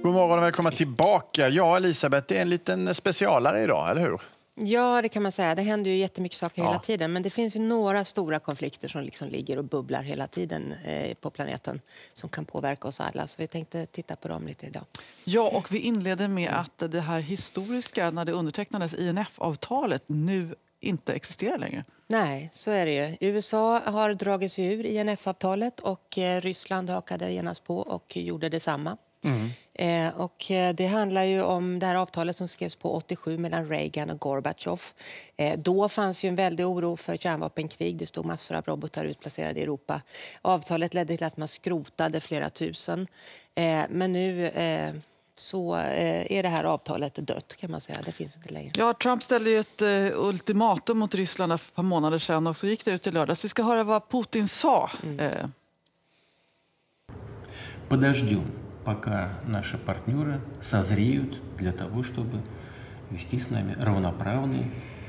God morgon och välkomna tillbaka. Ja, Elisabeth, det är en liten specialare idag, eller hur? Ja, det kan man säga. Det händer ju jättemycket saker hela tiden. Men det finns ju några stora konflikter som liksom ligger och bubblar hela tiden på planeten som kan påverka oss alla. Så vi tänkte titta på dem lite idag. Ja, och vi inleder med att det här historiska, när det undertecknades INF-avtalet, nu inte existerar längre. Nej, så är det ju. USA har dragit sig ur INF-avtalet och Ryssland hakade genast på och gjorde detsamma. Och det handlar ju om det här avtalet som skrevs på 87 mellan Reagan och Gorbachev. Då fanns ju en väldig oro för kärnvapenkrig. Det stod massor av robotar utplacerade i Europa. Avtalet ledde till att man skrotade flera tusen. Men nu så är det här avtalet dött, kan man säga. Det finns inte längre. Ja, Trump ställde ju ett ultimatum mot Ryssland för ett par månader sedan och så gick det ut i lördags. Vi ska höra vad Putin sa. Подождем, пока наши партнеры созреют для того, чтобы вести с нами равноправный,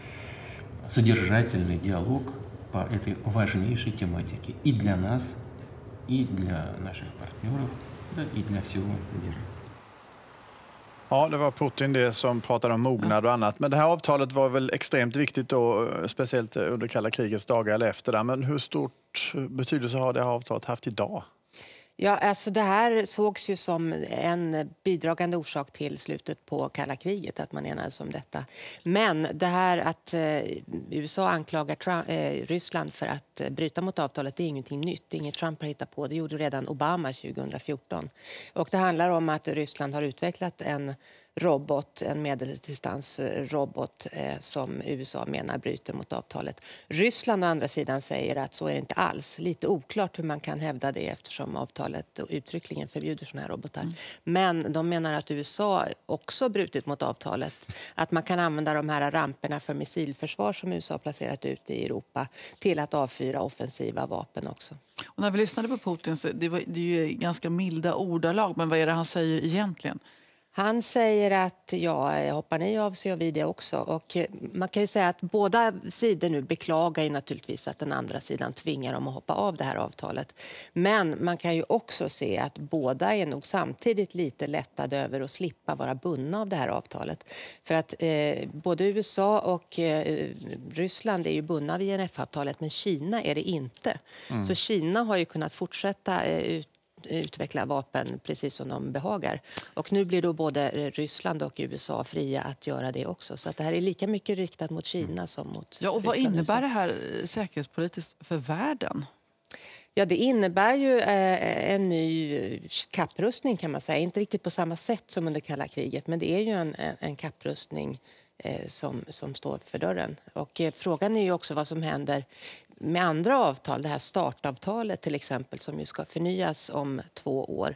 содержательный диалог по этой важнейшей тематике и для нас, и для наших партнеров, да, и для всего мира. Ja, det var Putin det som pratade om mognad och annat. Men det här avtalet var väl extremt viktigt då, speciellt under kalla krigets dagar eller efter det. Men hur stort betydelse har det här avtalet haft idag? Ja, alltså det här sågs ju som en bidragande orsak till slutet på kalla kriget, att man enades om detta. Men det här att USA anklagar Ryssland för att bryta mot avtalet, det är ingenting nytt. Det är inget Trump har hittat på. Det gjorde redan Obama 2014. Och det handlar om att Ryssland har utvecklat en robot, en medeldistansrobot som USA menar bryter mot avtalet. Ryssland å andra sidan säger att så är det inte alls. Lite oklart hur man kan hävda det eftersom avtalet uttryckligen förbjuder sådana här robotar. Men de menar att USA också brutit mot avtalet. Att man kan använda de här ramperna för missilförsvar som USA har placerat ut i Europa till att avfyra offensiva vapen också. Och när vi lyssnade på Putin så det är ju ganska milda ordalag, men vad är det han säger egentligen? Han säger att hoppar ni av så gör vi det också. Och man kan ju säga att båda sidor nu beklagar ju naturligtvis att den andra sidan tvingar dem att hoppa av det här avtalet. Men man kan ju också se att båda är nog samtidigt lite lättade över att slippa vara bundna av det här avtalet. För att både USA och Ryssland är ju bundna av INF-avtalet, men Kina är det inte. Så Kina har ju kunnat fortsätta utveckla vapen precis som de behagar. Och nu blir då både Ryssland och USA fria att göra det också. Så att det här är lika mycket riktat mot Kina som mot Ja, och vad innebär det här säkerhetspolitiskt för världen? Ja, det innebär ju en ny kapprustning kan man säga. Inte riktigt på samma sätt som under kalla kriget, men det är ju en kapprustning som står för dörren. Och frågan är ju också vad som händer med andra avtal. Det här startavtalet till exempel som ju ska förnyas om 2 år.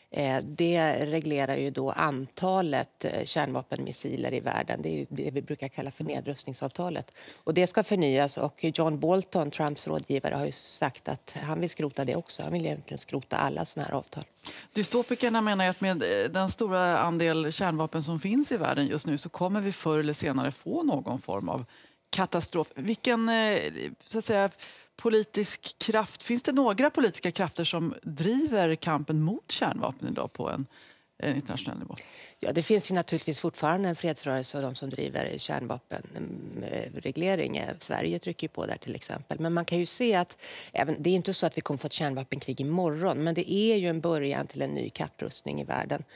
Det reglerar ju då antalet kärnvapenmissiler i världen. Det är ju det vi brukar kalla för nedrustningsavtalet. Och det ska förnyas och John Bolton, Trumps rådgivare, har ju sagt att han vill skrota det också. Han vill egentligen skrota alla sådana här avtal. Dystopikerna menar ju att med den stora andel kärnvapen som finns i världen just nu så kommer vi förr eller senare få någon form av katastrof. Vilken så att säga politisk kraft, finns det några politiska krafter som driver kampen mot kärnvapen idag på en internationell nivå? Ja, det finns ju naturligtvis fortfarande en fredsrörelse och de som driver kärnvapenreglering. Sverige trycker ju på där till exempel. Men man kan ju se att det är inte så att vi kommer få ett kärnvapenkrig imorgon, men det är ju en början till en ny kapprustning i världen.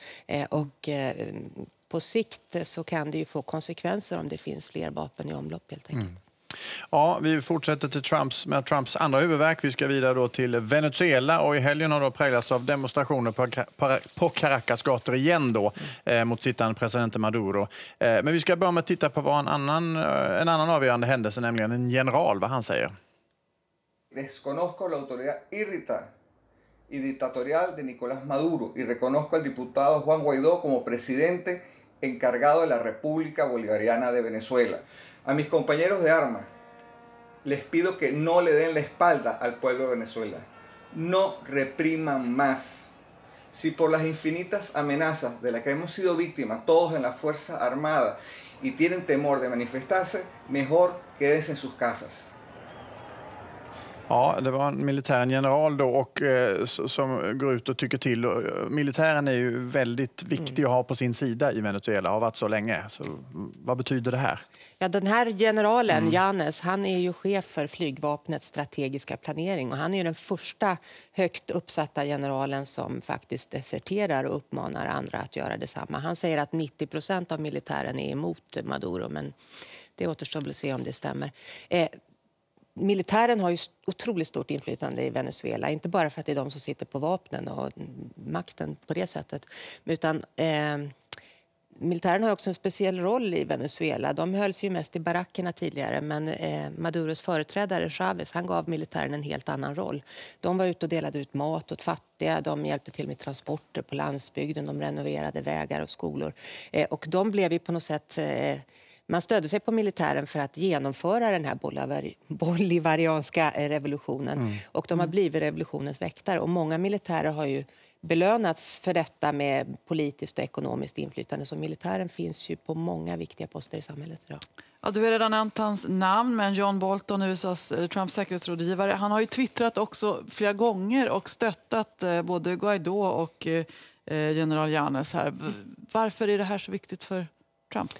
På sikt så kan det ju få konsekvenser om det finns fler vapen i omlopp helt enkelt. Ja, vi fortsätter till Trumps andra huvudverk. Vi ska vidare då till Venezuela och i helgen har då präglats av demonstrationer på Caracas gator igen då mot sittande president Maduro. Men vi ska börja med att titta på vad en annan avgörande händelse, nämligen en general, vad han säger. Desconozco la autoridad y dictatorial de Nicolás Maduro y reconozco al diputado Juan Guaidó como presidente encargado de la República Bolivariana de Venezuela. A mis compañeros de armas les pido que no le den la espalda al pueblo de Venezuela. No repriman más. Si por las infinitas amenazas de las que hemos sido víctimas todos en la Fuerza Armada y tienen temor de manifestarse, mejor quédense en sus casas. Ja, det var en militär general då och som går ut och tycker till. Militären är ju väldigt viktig att ha på sin sida i Venezuela, har varit så länge. Så vad betyder det här? Ja, den här generalen, Yanes, han är ju chef för flygvapnets strategiska planering och han är den första högt uppsatta generalen som faktiskt deserterar och uppmanar andra att göra detsamma. Han säger att 90% av militären är emot Maduro, men det återstår väl att se om det stämmer. Militären har ju otroligt stort inflytande i Venezuela, inte bara för att det är de som sitter på vapnen och makten på det sättet, utan militären har också en speciell roll i Venezuela. De hölls ju mest i barackerna tidigare, men Maduros företrädare Chávez, han gav militären en helt annan roll. De var ute och delade ut mat åt fattiga, de hjälpte till med transporter på landsbygden, de renoverade vägar och skolor. Och de blev ju på något sätt... Man stödde sig på militären för att genomföra den här bolivarianska revolutionen. Och de har blivit revolutionens väktare. Och många militärer har ju belönats för detta med politiskt och ekonomiskt inflytande. Så militären finns ju på många viktiga poster i samhället idag. Ja, du har redan nämnt hans namn, men John Bolton, Trumps säkerhetsrådgivare, han har ju twittrat också flera gånger och stöttat både Guaidó och general Yanes här. Varför är det här så viktigt för Trump?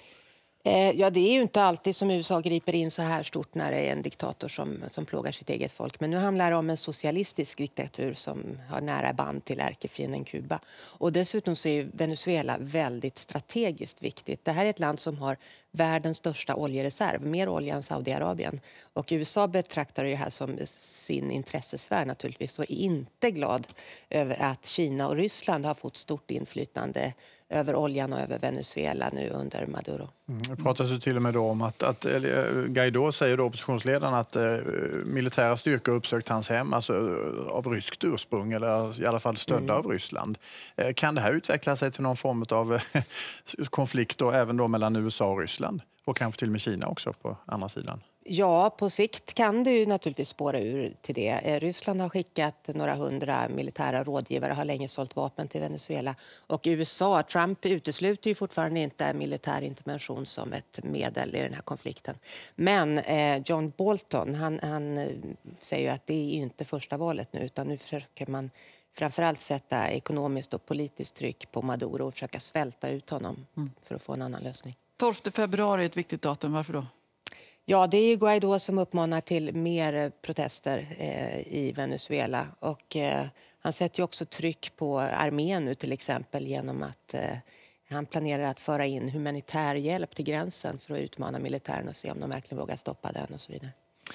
Ja, det är ju inte alltid som USA griper in så här stort när det är en diktator som plågar sitt eget folk. Men nu handlar det om en socialistisk diktatur som har nära band till ärkefienden Kuba. Och dessutom så är Venezuela väldigt strategiskt viktigt. Det här är ett land som har världens största oljereserv, mer olja än Saudiarabien. Och USA betraktar det här som sin intressesfär naturligtvis och är inte glad över att Kina och Ryssland har fått stort inflytande över oljan och över Venezuela nu under Maduro. Det pratas ju till och med då om att Guaidó säger då, oppositionsledaren, att militära styrkor uppsökt hans hem, alltså av ryskt ursprung eller i alla fall stödda av Ryssland. Kan det här utveckla sig till någon form av konflikt då, även då mellan USA och Ryssland? Och kanske till och med Kina också på andra sidan? Ja, på sikt kan det ju naturligtvis spåra ur till det. Ryssland har skickat några 100 militära rådgivare, har länge sålt vapen till Venezuela. Och USA, Trump utesluter ju fortfarande inte militär intervention som ett medel i den här konflikten. Men John Bolton, han säger ju att det är inte första valet nu, utan nu försöker man framförallt sätta ekonomiskt och politiskt tryck på Maduro och försöka svälta ut honom för att få en annan lösning. 12 februari är ett viktigt datum, varför då? Ja, det är ju Guaidó som uppmanar till mer protester i Venezuela. Och han sätter ju också tryck på armén nu till exempel genom att han planerar att föra in humanitär hjälp till gränsen för att utmana militären och se om de verkligen vågar stoppa den och så vidare.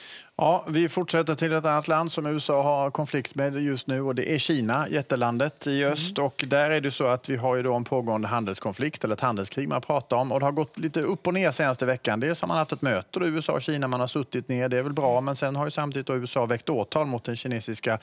Ja, vi fortsätter till ett annat land som USA har konflikt med just nu och det är Kina, jättelandet i öst. Och där är det så att vi har ju då en pågående handelskonflikt eller ett handelskrig man pratar om. Och det har gått lite upp och ner senaste veckan. Dels har man haft ett möte då USA och Kina, man har suttit ner, det är väl bra. Men sen har ju samtidigt då USA väckt åtal mot den kinesiska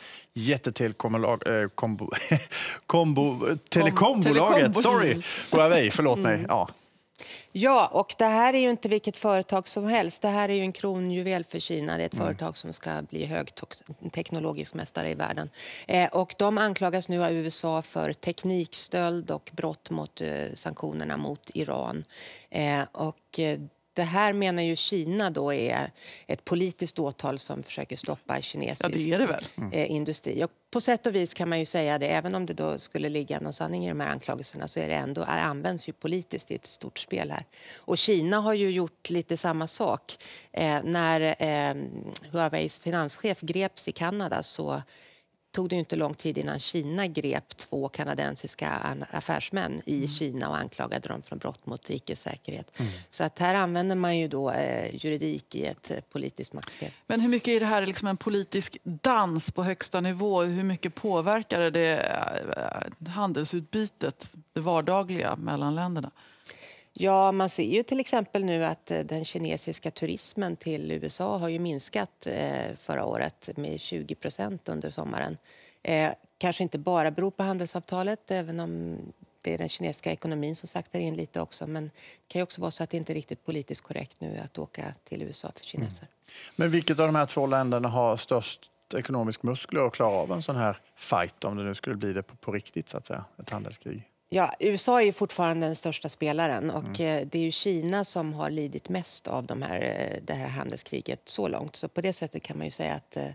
telekombolaget. Sorry, Huawei, förlåt mig. Ja. Ja, och det här är ju inte vilket företag som helst. Det här är ju en kronjuvel för Kina. Det är ett företag som ska bli högteknologisk mästare i världen. Och de anklagas nu av USA för teknikstöld och brott mot sanktionerna mot Iran. Det här menar ju Kina då är ett politiskt åtal som försöker stoppa kinesisk industri. Och på sätt och vis kan man ju säga det, även om det då skulle ligga någon sanning i de här anklagelserna så är det ändå, används ju politiskt i ett stort spel här. Och Kina har ju gjort lite samma sak. När Huaweis finanschef greps i Kanada så tog det inte lång tid innan Kina grep 2 kanadensiska affärsmän i Kina och anklagade dem för brott mot rikets säkerhet. Så att här använder man ju då juridik i ett politiskt maktspel. Men hur mycket är det här liksom en politisk dans på högsta nivå? Hur mycket påverkar det handelsutbytet, det vardagliga mellan länderna? Ja, man ser ju till exempel nu att den kinesiska turismen till USA har ju minskat förra året med 20% under sommaren. Kanske inte bara beror på handelsavtalet, även om det är den kinesiska ekonomin som saktar in lite också. Men det kan ju också vara så att det inte är riktigt politiskt korrekt nu att åka till USA för kineser. Men vilket av de här 2 länderna har störst ekonomisk muskler att klara av en sån här fight om det nu skulle bli det på riktigt så att säga, ett handelskrig? Ja, USA är ju fortfarande den största spelaren och det är ju Kina som har lidit mest av det här handelskriget så långt. Så på det sättet kan man ju säga att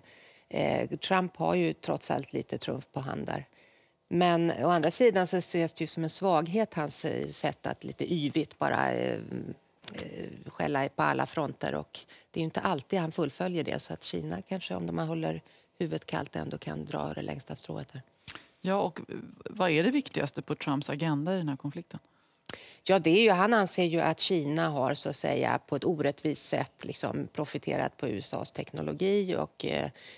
Trump har ju trots allt lite trumf på hand där. Men å andra sidan så ses det ju som en svaghet hans sätt att lite yvigt bara skälla på alla fronter. Och det är ju inte alltid han fullföljer det, så att Kina kanske, om de håller huvudet kallt, ändå kan dra det längsta strået här. Ja, och vad är det viktigaste på Trumps agenda i den här konflikten? Ja, det är ju, han anser ju att Kina har så att säga på ett orättvist sätt liksom profiterat på USAs teknologi och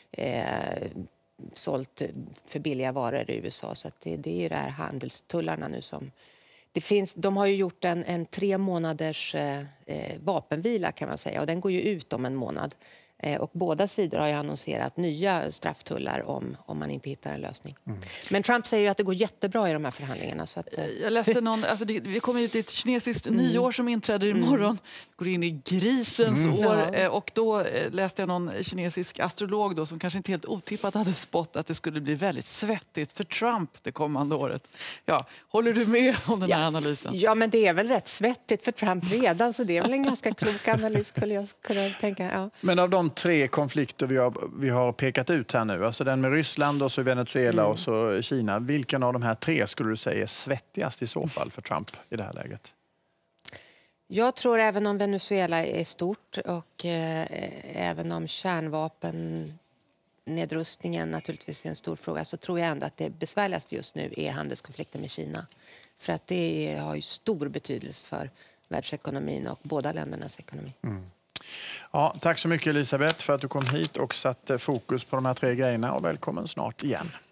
sålt för billiga varor i USA. Så att det är ju det här handelstullarna nu som... Det finns, de har ju gjort en 3 månaders vapenvila kan man säga, och den går ju ut om en månad. Och båda sidor har ju annonserat nya strafftullar om man inte hittar en lösning. Men Trump säger ju att det går jättebra i de här förhandlingarna. Så att, jag läste alltså vi kommer ju till ett kinesiskt nyår som inträder imorgon. Går in i grisens år. Och då läste jag någon kinesisk astrolog då, som kanske inte helt otippat hade spått att det skulle bli väldigt svettigt för Trump det kommande året. Ja, håller du med om den här analysen? Ja, men det är väl rätt svettigt för Trump redan, så det är väl en ganska klok analys skulle jag kunna tänka. Ja. Men av de 3 konflikter vi har pekat ut här nu, alltså den med Ryssland och så Venezuela och så Kina, vilken av de här 3 skulle du säga är svettigast i så fall för Trump i det här läget? Jag tror även om Venezuela är stort och även om kärnvapennedrustningen naturligtvis är en stor fråga, så tror jag ändå att det besvärligaste just nu är handelskonflikten med Kina. För att det har ju stor betydelse för världsekonomin och båda ländernas ekonomi. Ja, tack så mycket Elisabeth för att du kom hit och satte fokus på de här 3 grejerna, och välkommen snart igen.